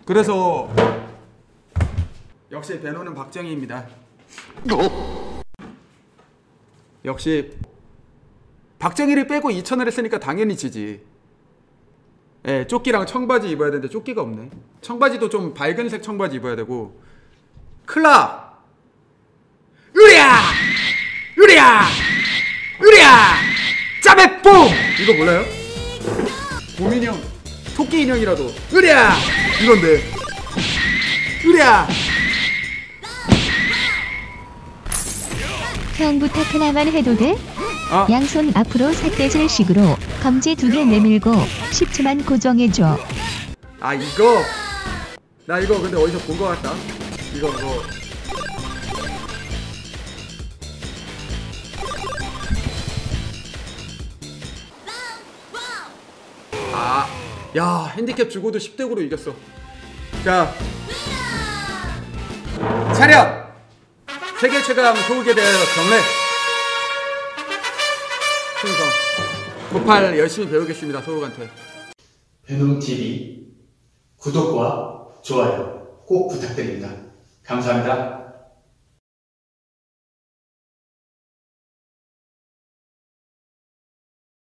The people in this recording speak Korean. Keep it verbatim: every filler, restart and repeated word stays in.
그래서 역시 배노는 박정희입니다. 역시 박정희를 빼고 이천을 했으니까 당연히 지지. 예, 조끼랑 청바지 입어야 되는데 조끼가 없네. 청바지도 좀 밝은색 청바지 입어야 되고. 클라! 으랴! 으랴! 으랴! 짜베 뽕! 이거 몰라요? 곰인형 토끼 인형이라도 으랴! 이건데 으랴! 형 부탁 하나만 해도 돼? 어? 양손 앞으로 삿대질 식으로 검지 두 개 내밀고 십 초만 고정해줘. 아 이거? 나 이거 근데 어디서 본 것 같다. 이거 이거 아, 야 핸디캡 주고도 십 대 구로 이겼어. 자 차렷! 세계 최강 소우에 대해 경례 충성 고팔 열심히 배우겠습니다. 소우한테. 배놈티비 구독과 좋아요 꼭 부탁드립니다. 감사합니다.